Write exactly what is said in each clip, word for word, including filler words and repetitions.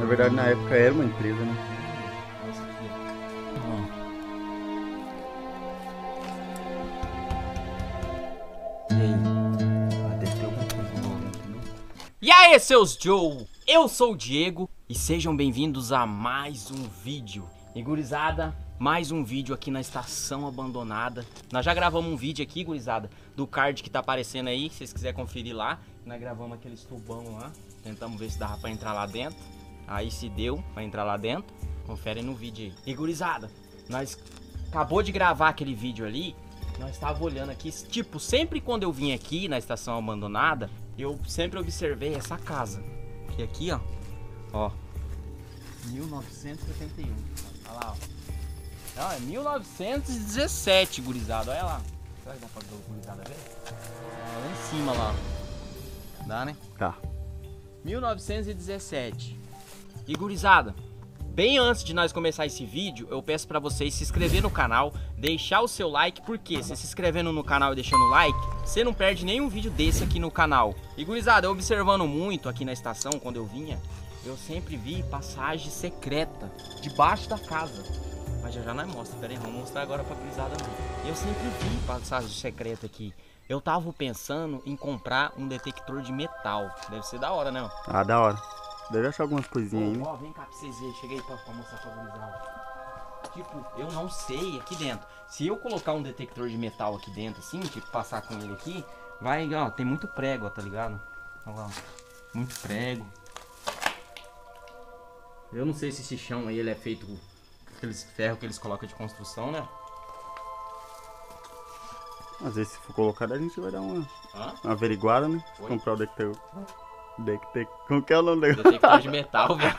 verdade, na época era uma empresa, né? Nossa, aqui, ó. E aí? Ah, deve ter alguma coisa envolvendo, né? E aí, seus Joe? Eu sou o Diego e sejam bem-vindos a mais um vídeo. E gurizada, mais um vídeo aqui na estação abandonada. Nós já gravamos um vídeo aqui, gurizada, do card que tá aparecendo aí, se vocês quiserem conferir lá. Nós gravamos aqueles tubão lá, tentamos ver se dava pra entrar lá dentro. Aí se deu pra entrar lá dentro, confere no vídeo aí. E gurizada, nós acabou de gravar aquele vídeo ali, nós tava olhando aqui, tipo, sempre quando eu vim aqui na estação abandonada, eu sempre observei essa casa. Que aqui, ó, ó, mil novecentos e setenta e um, olha lá, ó. Não, é mil novecentos e dezessete, gurizada, olha lá. Será que dá pra ver o gurizada ver? Ó, lá em cima lá, ó. Dá, né? Tá. mil novecentos e dezessete. E gurizada, bem antes de nós começar esse vídeo, eu peço pra vocês se inscrever no canal, deixar o seu like, porque você se inscrevendo no canal e deixando o like, você não perde nenhum vídeo desse aqui no canal. E gurizada, eu observando muito aqui na estação, quando eu vinha, eu sempre vi passagem secreta debaixo da casa. Mas já já nós mostra, pera aí, vamos mostrar agora pra gurizada mesmo. Eu sempre vi passagem secreta aqui. Eu tava pensando em comprar um detector de metal, deve ser da hora, né? Ah, da hora. Deve achar algumas coisinhas aí, né? Ó, vem cá pra vocês verem, cheguei pra, pra mostrar pra gurizada. Tipo, eu não sei aqui dentro. Se eu colocar um detector de metal aqui dentro, assim, tipo, passar com ele aqui, vai, ó, tem muito prego, ó, tá ligado? Olha lá, muito prego. Eu não sei se esse chão aí ele é feito com aqueles ferros que eles colocam de construção, né? Às vezes se for colocado a gente vai dar uma, Hã? uma averiguada, né? Oi? Comprar o detector. Detector. Como que é o nome dele? Detector de metal, velho.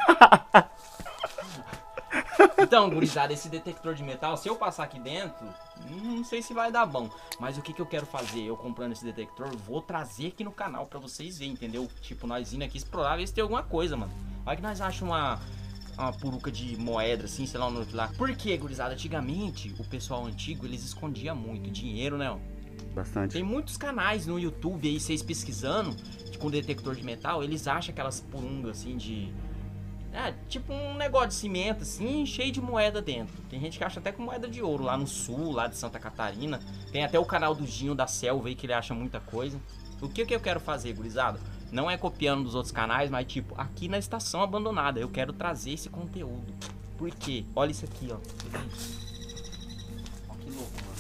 Então, gurizada, esse detector de metal, se eu passar aqui dentro, não sei se vai dar bom. Mas o que, que eu quero fazer? Eu comprando esse detector, vou trazer aqui no canal pra vocês verem, entendeu? Tipo, nós indo aqui explorar, ver se tem alguma coisa, mano. Vai que nós achamos uma, uma puruca de moeda, assim, sei lá, um outro lá. Por que, gurizada? Antigamente, o pessoal antigo, eles escondiam muito dinheiro, né, ó. Bastante. Tem muitos canais no YouTube aí, vocês pesquisando, com detector de metal, eles acham aquelas purungas assim de... É, tipo um negócio de cimento assim, cheio de moeda dentro. Tem gente que acha até com moeda de ouro lá no sul, lá de Santa Catarina. Tem até o canal do Ginho da Selva aí que ele acha muita coisa. O que que eu quero fazer, gurizada? Não é copiando dos outros canais, mas tipo, aqui na estação abandonada, eu quero trazer esse conteúdo. Por quê? Olha isso aqui, ó. Olha que louco, mano.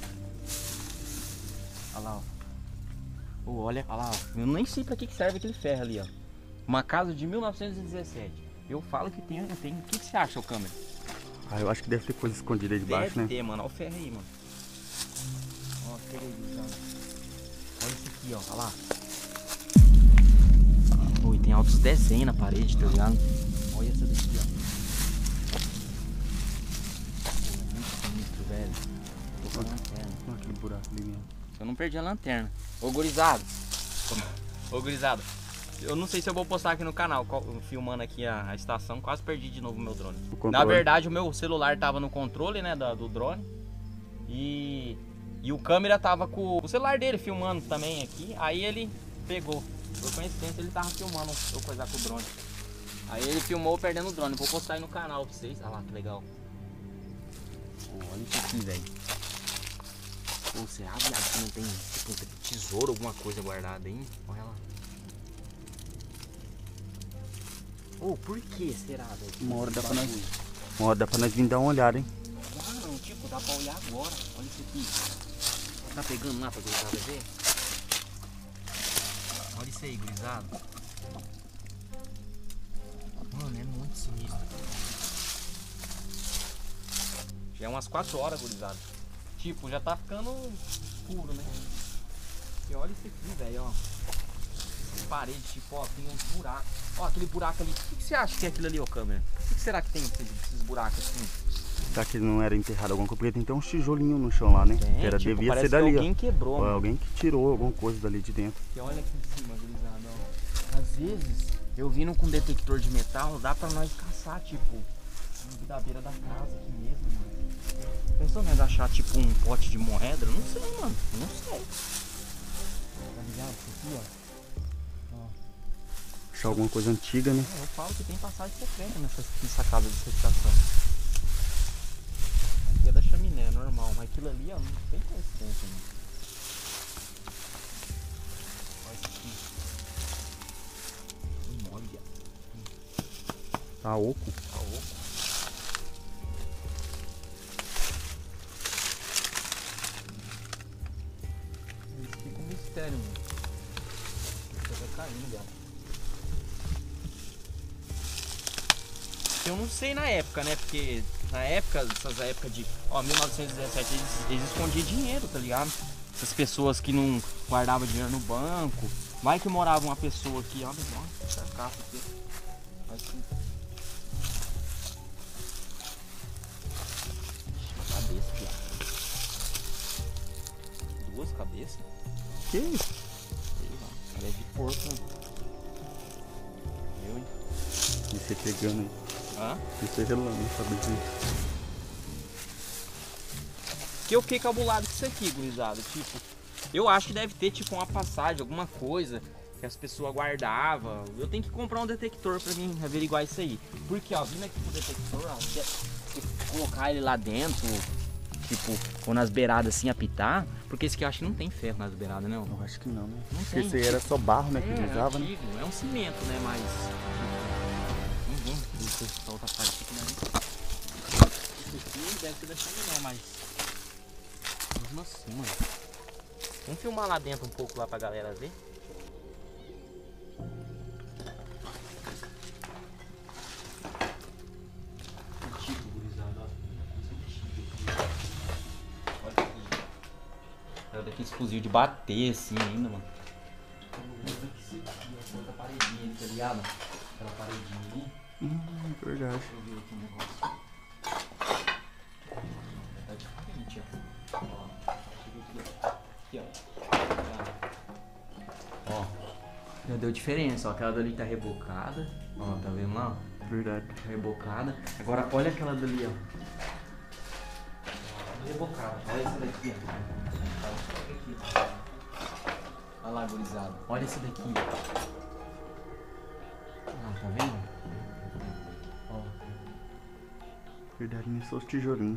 Olha lá, ó. Oh, olha, olha lá, ó. Eu nem sei pra que que serve aquele ferro ali, ó. Uma casa de mil novecentos e dezessete. Eu falo que tem, tem... O que que você acha, ô câmera? Ah, eu acho que deve ter coisa escondida aí debaixo, Deve né? ter, mano. Olha o ferro aí, mano. Ó, chega aí, gurizada. Olha isso aqui, ó. Olha lá. Oh, e tem altos desenhos na parede, tá ligado? Olha essa daqui, ó. Oh, é muito sinistro, velho. Tô com a lanterna. Olha aquele buraco ali mesmo. Eu não perdi a lanterna. Ô, gurizada. Ô, gurizada. Eu não sei se eu vou postar aqui no canal, filmando aqui a, a estação. Quase perdi de novo o meu drone. O Na verdade, o meu celular tava no controle, né, do, do drone. E, e o câmera tava com o celular dele filmando também aqui. Aí ele pegou. Por coincidência, ele tava filmando eu coisar com o drone. Aí ele filmou perdendo o drone. Vou postar aí no canal pra vocês. Olha lá, que legal. Oh, olha isso aqui, velho. Pô, será, viado, que não tem tipo, um tesouro, alguma coisa guardada aí? Olha lá. Ô, oh, por que será, velho? Uma hora dá pra nós... Uma hora dá pra nós vir dar uma olhada, hein? Ah, não, tipo, dá pra olhar agora. Olha isso aqui. Tá pegando lá pra gurizada ver? Olha isso aí, gurizada. Mano, é muito sinistro. Já é umas quatro horas, gurizada. Tipo, já tá ficando escuro, né? E olha isso aqui, velho, ó. Parede, tipo, ó, tem uns buracos. Ó, aquele buraco ali. O que, que você acha que é aquilo ali, ô câmera? Por que, que será que tem esses, esses buracos assim? Será que não era enterrado alguma coisa? Porque tem até uns tijolinhos no chão lá, né? Tem, que era, tipo, devia parece ser dali, que alguém ó. quebrou, Ó, mano. alguém que tirou alguma coisa dali de dentro. E olha aqui em cima, gurizada, ó. Às vezes, eu vindo com um detector de metal, dá pra nós caçar, tipo, da beira da casa aqui mesmo, mano. Pensou nós achar, tipo, um pote de moeda? Eu não sei, mano. Eu não sei. Tá ligado? Isso aqui, ó. Ó. Achar alguma coisa antiga, né? É, eu falo que tem passagem secreta nessa, nessa casa de estação. Aqui é da chaminé, é normal, mas aquilo ali, ó, não tem consistência, né? Olha isso aqui. Olha. Tá oco. Tá oco. Isso fica um mistério, mano. Isso tá caindo, galera. Eu não sei na época, né? Porque na época, essas épocas de, ó, mil novecentos e dezessete, eles, eles escondiam dinheiro, tá ligado? Essas pessoas que não guardavam dinheiro no banco. Vai que morava uma pessoa aqui, ó, essa carta aqui. Assim. Uma cabeça, viado. Duas cabeças? Que isso? Sei lá, cara, é de porco, né? Eu, hein? E você pegando aí. Hã? E você relando, sabe disso? Que eu fiquei cabulado com isso aqui, gurizada. Tipo, eu acho que deve ter tipo uma passagem, alguma coisa que as pessoas guardavam. Eu tenho que comprar um detector pra mim averiguar isso aí. Porque, ó, vindo aqui com o detector, ó, se, se colocar ele lá dentro, tipo, ou nas beiradas assim, apitar. Porque esse aqui eu acho que não tem ferro nas beiradas, não. Eu acho que não, né? Não Porque tem. esse aí era só barro, né? Que É, ele usava, né? antigo, é um cimento, né? Mas. Vamos ver. Deixa eu essa outra parte aqui, né? Isso aqui deve ser da chaminé, mas. Mesmo assim, mano. Vamos filmar lá dentro um pouco lá pra galera ver. Antigo, gurizada, ó. Olha aqui. Era daqueles fuzil de bater assim ainda, mano. Outra paredinha ali, tá ligado? Aquela paredinha ali. Hum, verdade. Deixa eu ver aqui o negócio. Tá diferente, ó. Ó, aqui, ó. Ó. Já deu diferença, ó. Aquela dali tá rebocada. Ó, tá vendo lá? Verdade. Tá rebocada. Agora olha aquela dali, ó. Rebocada. Olha essa daqui, ó. Olha aqui, ó. Olha lá, gurizada. Olha essa daqui. Ah, tá vendo? Ó. Verdade, nem só os tijolinhos.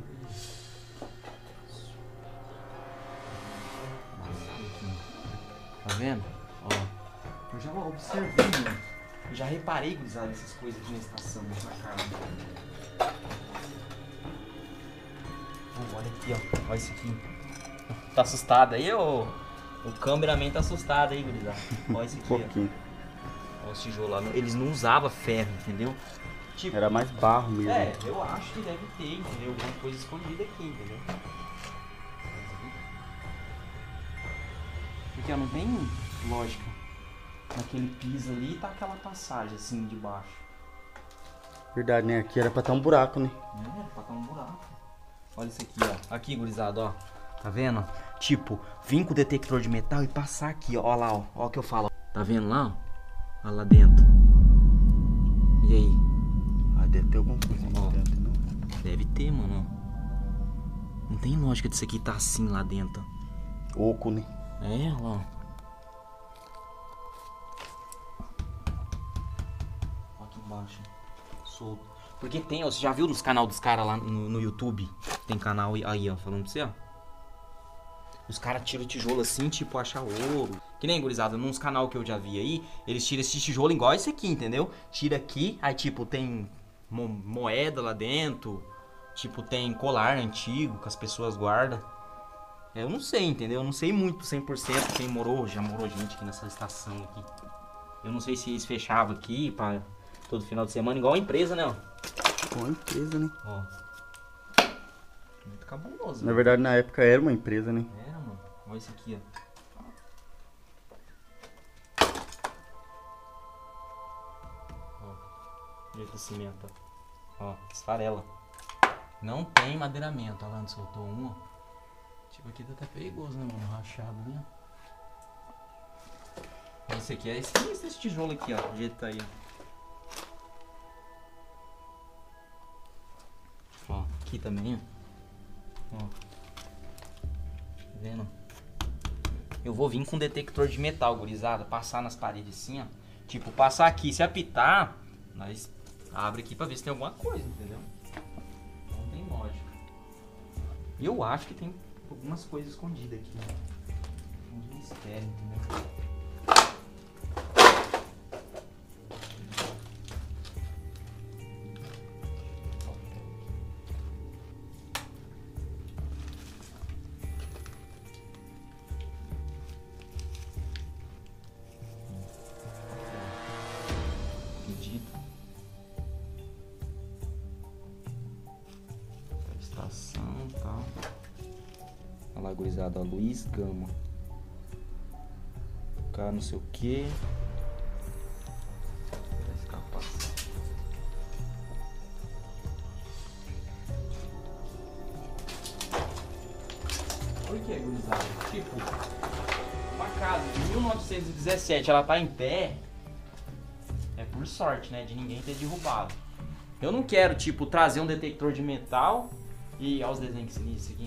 Tá vendo? Ó. Eu já observei, mano. Eu já reparei, gurizada, essas coisas aqui na estação, nessa casa. Oh, olha aqui, ó. Olha isso aqui. Tá assustado aí, ô? O cameraman tá assustado aí, gurizada. Olha isso aqui, Um pouquinho. ó. Olha os tijolos lá. Eles não usavam ferro, entendeu? Tipo, Era mais barro mesmo. é, eu acho que deve ter, entendeu? Alguma coisa escondida aqui, entendeu? Porque ó, não tem lógica. Naquele piso ali tá aquela passagem assim de baixo. Verdade, né? Aqui era pra estar um buraco, né? É, pra tá um buraco. Olha isso aqui, ó. Aqui, gurizada, ó. Tá vendo? Tipo, vir com o detector de metal e passar aqui, ó. Ó lá, ó. Ó o que eu falo. Tá vendo lá, ó? Olha lá dentro. E aí? Ah, deve ter alguma coisa Ó. aí dentro, não? Deve ter, mano. Não tem lógica disso aqui tá assim lá dentro. Oco, né? É, ó. Ó aqui embaixo. Solto. Porque tem, ó, você já viu nos canal dos caras lá no, no YouTube? Tem canal aí, ó, falando pra você, ó. Os caras tiram o tijolo assim, tipo, acha ouro. Que nem, gurizada, nos canal que eu já vi aí, eles tiram esse tijolo igual esse aqui, entendeu? Tira aqui, aí tipo, tem mo moeda lá dentro. Tipo, tem colar antigo que as pessoas guardam. Eu não sei, entendeu? Eu não sei muito cem por cento quem morou, já morou gente aqui nessa estação aqui. Eu não sei se eles fechavam aqui pra todo final de semana, igual a empresa, né? Ó. Uma empresa, né? Ó. Muito cabuloso. Na verdade, na época era uma empresa, né? Era, mano. Olha isso aqui, ó. Ó. Jeito de cimento, ó. Ó, esfarela. Não tem madeiramento. Olha lá onde soltou um, ó. Tipo, aqui tá até perigoso, né, mano? Rachado, né? Esse aqui é esse, esse tijolo aqui, ó. O jeito que tá aí, ó. Ó, aqui também, ó. Ó. Tá vendo? Eu vou vir com detector de metal, gurizada. Passar nas paredes assim, ó. Tipo, passar aqui, se apitar, nós abre aqui pra ver se tem alguma coisa, entendeu? Não tem lógica. E eu acho que tem algumas coisas escondidas aqui, né? Um mistério, entendeu? Estação e tal. Olha lá, gurizada, Luiz Gama. Cá não sei o que. Escapação. Por que, gurizada? Tipo, uma casa de mil novecentos e dezessete, ela tá em pé. É por sorte, né? De ninguém ter derrubado. Eu não quero, tipo, trazer um detector de metal e olha os desenhos que se liga isso aqui.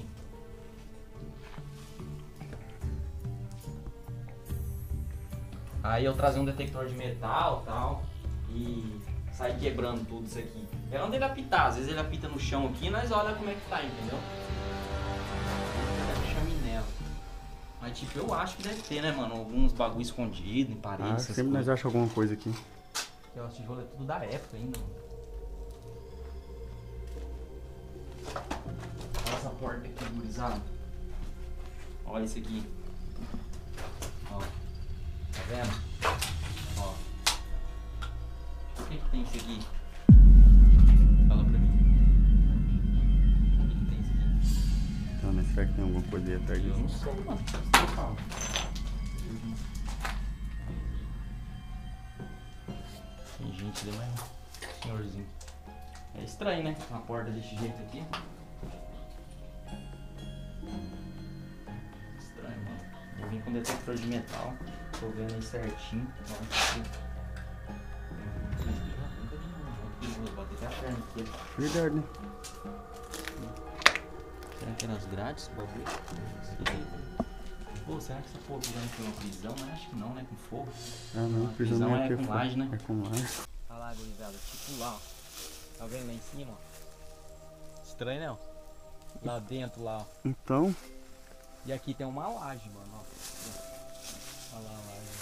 Aí eu trazer um detector de metal e tal e sair quebrando tudo isso aqui. É onde ele apitar, às vezes ele apita no chão aqui e nós olha como é que tá, entendeu? É chaminé. Mas tipo, eu acho que deve ter, né, mano? Alguns bagulho escondido em paredes. Ah, sempre nós achamos alguma coisa aqui. Porque o tijolo é tudo da época ainda, mano. Olha essa porta aqui, gurizada. Olha isso aqui. Ó. Tá vendo? Ó. O que que tem isso aqui? Fala pra mim. O que que tem isso aqui? Então, mas será que tem alguma coisa aí atrás disso? Eu não sei, mano. Tem gente ali, mas... Senhorzinho. É estranho, né? Uma porta desse jeito aqui. Estranho, mano. Eu vim com detector de metal. Tô vendo aí certinho. Verdade, né? Será que era as grades? Pô, será que essa porra não tem uma prisão? Mas acho que não, né? Com fogo. Ah, não. A Prisão prisão é, é aqui, com laje, né? É com laje. Olha lá, gurizada. Tipo lá, ó. Tá vendo lá em cima, ó? Estranho, né? Ó? Lá dentro, lá, ó. Então... E aqui tem uma laje, mano, ó. Olha lá a laje.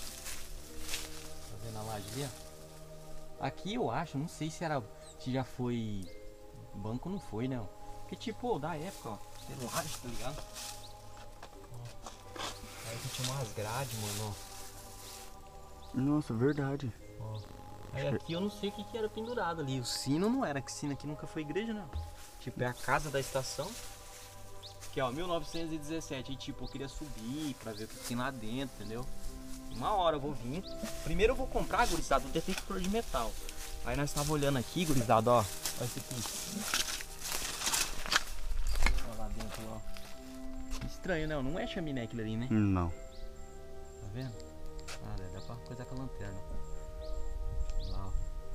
Tá vendo a laje ali, ó? Aqui eu acho, não sei se era... Se já foi... Banco não foi, né? Ó. Porque tipo, da época, ó. Tem laje, tá ligado? Ó. Aí aqui tinha umas grades, mano, ó. Nossa, verdade. Ó. Aí aqui eu não sei o que, que era pendurado ali. O sino não era, que sino aqui nunca foi igreja, não. Tipo, é a casa da estação. Que ó, mil novecentos e dezessete. E tipo, eu queria subir pra ver o que tem lá dentro, entendeu? Uma hora eu vou vir. Primeiro eu vou comprar, gurizada, um detector de metal. Aí nós tava olhando aqui, gurizada, ó. Olha esse aqui. Olha lá dentro, ó. Estranho, né? Não é chaminé aquilo ali, né? Não. Tá vendo? Ah, dá pra coisar com a lanterna. Lá, ó.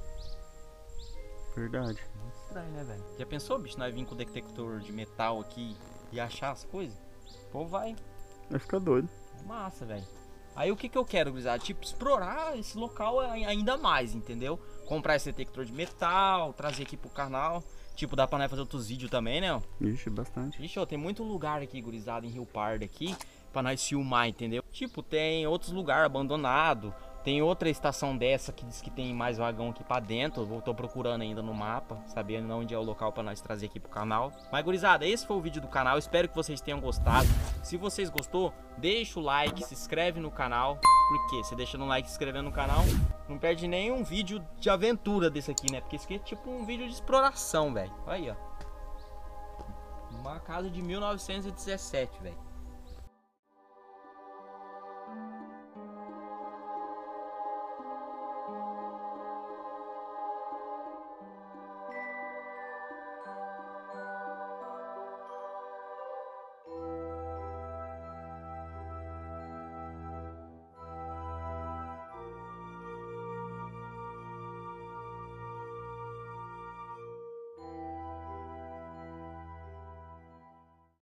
Verdade. Muito estranho, né, velho? Já pensou, bicho, nós vir com o detector de metal aqui e achar as coisas? Pô, vai. Vai ficar doido. É massa, velho. Aí o que que eu quero, gurizada? Tipo, explorar esse local ainda mais, entendeu? Comprar esse detector de metal, trazer aqui pro canal. Tipo, dá pra nós fazer outros vídeos também, né? Ixi, bastante. Ixi, ó, tem muito lugar aqui, gurizada, em Rio Pardo aqui, pra nós filmar, entendeu? Tipo, tem outros lugares abandonados. Tem outra estação dessa que diz que tem mais vagão aqui pra dentro. Eu tô procurando ainda no mapa, sabendo onde é o local pra nós trazer aqui pro canal. Mas, gurizada, esse foi o vídeo do canal. Espero que vocês tenham gostado. Se vocês gostou, deixa o like, se inscreve no canal. Por quê? Você deixando um like e se inscrevendo no canal, não perde nenhum vídeo de aventura desse aqui, né? Porque isso aqui é tipo um vídeo de exploração, velho. Olha aí, ó. Uma casa de mil novecentos e dezessete, velho.